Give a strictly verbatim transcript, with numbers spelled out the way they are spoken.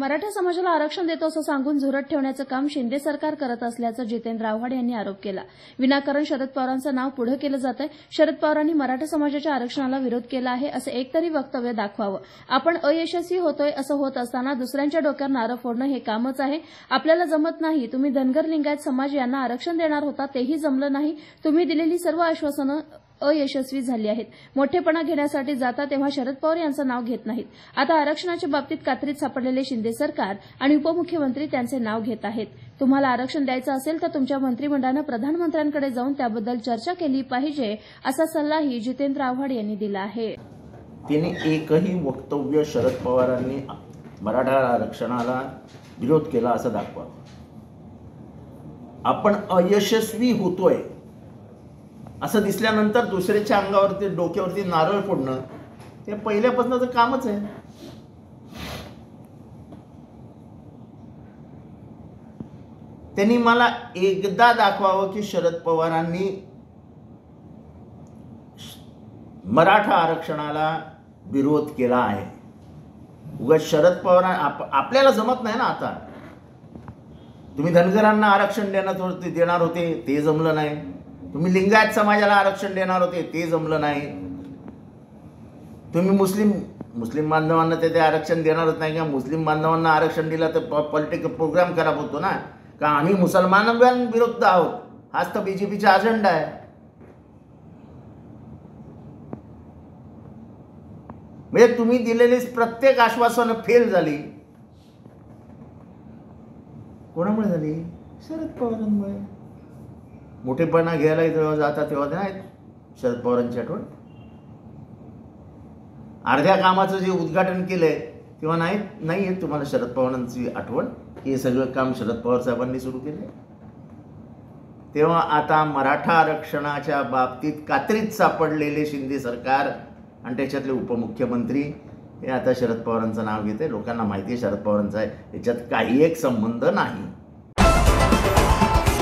मराठा समाजाला आरक्षण देतो असं सांगून झुरत ठेवण्याचं काम शिंदे सरकार करत असल्याचं जितेंद्र आव्हाड यांनी आरोप केला। विनाकारण शरद पवारांचं नाव पुढे केलं जातंय। शरद पवारांनी मराठा समाजाच्या आरक्षणाला विरोध केला आहे असं एकतरी वक्तव्य दाखवावं। आपण अयशस्वी होतोय असं होत असताना दुसऱ्यांच्या डोक्यावर नारळ फोडणं हे कामच आहे। आपल्याला जमत नाही। तुम्ही धनगर लिंगायत समाज यांना आरक्षण देणार होता, तेही जमलं नाही। तुम्ही दिलेली सर्व आश्वासनं अयशस्वी झाली आहेत। मोठेपणा घेण्यासाठी जाता तेव्हा शरद पवार यांचं नाव घेत नाहीत। आता आरक्षणाच्या बाबतीत कात्रीत सापडलेले शिंदे सरकार आणि उपमुख्यमंत्री त्यांचे नाव घेत आहेत। तुम्हाला आरक्षण द्यायचं असेल तर तुमच्या मंत्रिमंडळानं प्रधानमंत्र्यांकडे जाऊन त्याबद्दल चर्चा केली पाहिजे असा सल्लाही जितेंद्र आव्हाड यांनी दिला आहे। त्यांनी एकही वक्तव्य शरद पवारांनी मराठा आरक्षणाला विरोध केला असं दाखवा। आपण अयशस्वी होतोय असं दिसल्यानंतर दुसऱ्याच्या अंगावरती डोक्यावरती नारळ फोडणं हे पहिल्यापासूनचं कामच आहे। त्यांनी मला एकदा दाखवावं की शरद पवारांनी मराठा आरक्षणाला विरोध केला आहे। उगाच शरद पवार आप, आपल्याला जमत नाही ना। आता तुम्ही धनगरांना आरक्षण देणार होते देणार होते ते जमलं नाही। तुम्ही लिंगायत समाजाला आरक्षण देणार होते ते जमलं नाही। तुम्ही मुस्लिम मुस्लिम बांधवांना ते आरक्षण देणारच नाही का? मुस्लिम बांधवांना आरक्षण दिलं तर पॉलिटिकल प्रोग्राम खराब होतो ना, का आम्ही मुसलमानांविरुद्ध आहोत, हाच तर बीजेपीचा अजेंडा आहे। म्हणजे तुम्ही दिलेली प्रत्येक आश्वासन फेल झाली। कोणामुळे झाली? शरद पवारांमुळे। मोठेपणा घ्यायला जेव्हा जाता तेव्हा नाही शरद पवारांची आठवण। अर्ध्या कामाचं जे उद्घाटन केलंय तेव्हा नाही नाही आहे तुम्हाला शरद पवारांची आठवण। हे सगळं काम शरद पवार साहेबांनी सुरू केलं। तेव्हा आता मराठा आरक्षणाच्या बाबतीत कात्रीत सापडलेले शिंदे सरकार आणि त्याच्यातले उपमुख्यमंत्री हे आता शरद पवारांचं नाव घेते। लोकांना माहिती आहे शरद पवारांचा आहे, याच्यात काही एक संबंध नाही।